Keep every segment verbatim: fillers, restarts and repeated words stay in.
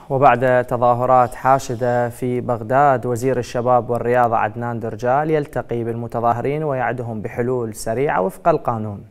وبعد تظاهرات حاشدة في بغداد، وزير الشباب والرياضة عدنان درجال يلتقي بالمتظاهرين ويعدهم بحلول سريعة وفق القانون.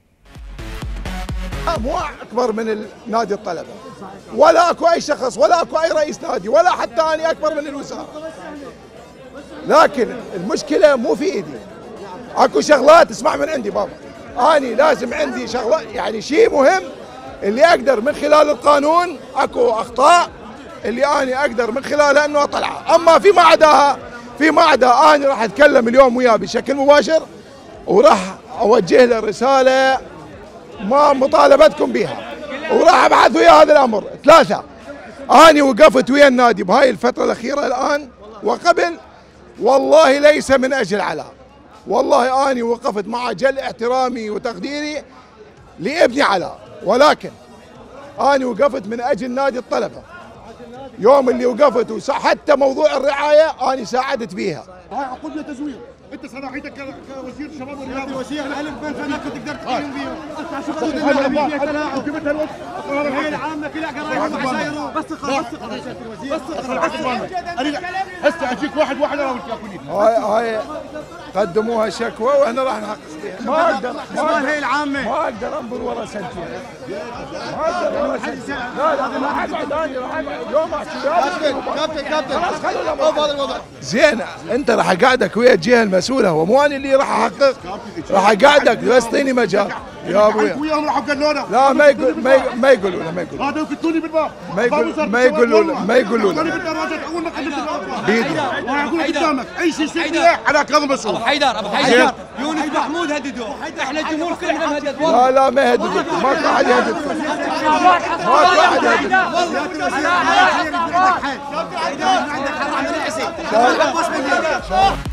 مو أكبر من نادي الطلبة، ولا أكو أي شخص، ولا أكو أي رئيس نادي، ولا حتى أنا أكبر من الوزارة. لكن المشكلة مو في إيدي، أكو شغلات اسمع من عندي بابا، أنا لازم عندي شغلات يعني شيء مهم اللي أقدر من خلال القانون، أكو أخطاء اللي أنا أقدر من خلالها إنه أطلعها، أما فيما عداها فيما عداها أنا راح أتكلم اليوم وياه بشكل مباشر، وراح أوجه له رسالة ما مطالبتكم بها، وراح ابعث ويا هذا الامر. ثلاثه، اني وقفت ويا النادي بهاي الفتره الاخيره الان وقبل، والله ليس من اجل علاء، والله اني وقفت مع جل احترامي وتقديري لابني علاء، ولكن اني وقفت من اجل نادي الطلبه. يوم اللي وقفت حتى موضوع الرعايه اني ساعدت بيها. هاي عقود تزوير، انت صلاحيتك كوزير الشباب والرياضه وزير الف بنت هناك تقدر تتكلم فيهم. انت شو قصدك اللاعبين تلاعب وجبتها الوقت الهيئه العامه كلها قرايب وحسايره بس خلاص بس خلاص هسه اجيك واحد واحد انا وياك. هاي هاي قدموها شكوى واحنا راح نحقق فيها. ما اقدر ما الهيئه العامه ما اقدر انظر ورا سنتين. ما اقدر ورا سنتين. لا لا راح اقعد انا راح اقعد اليوم كابتن كابتن خلاص خلونا بهذا الوضع. زين انت راح اقعدك ويا الجهه المسؤوله، هو مو انا اللي راح احقق، راح اقعدك بس اعطيني مجال يا ابويا. وياهم راحوا قالونا لا ما يقول ما يقولوا له ما يقولوا هذا يفتوني بالباب ما يقول ما يقولوا له ما يقولوا له بالدراجات اول ما قلت بيدي وانا اقول قدامك اي شيء يصير على كاظم مسؤول. ابو حيدر ابو حيدر يونس محمود هددوه، احنا الجمهور كلنا مهدد. لا لا ما يهددوا، ماكو احد يهددكم، ماكو احد يهددكم. عندك حق عندك حق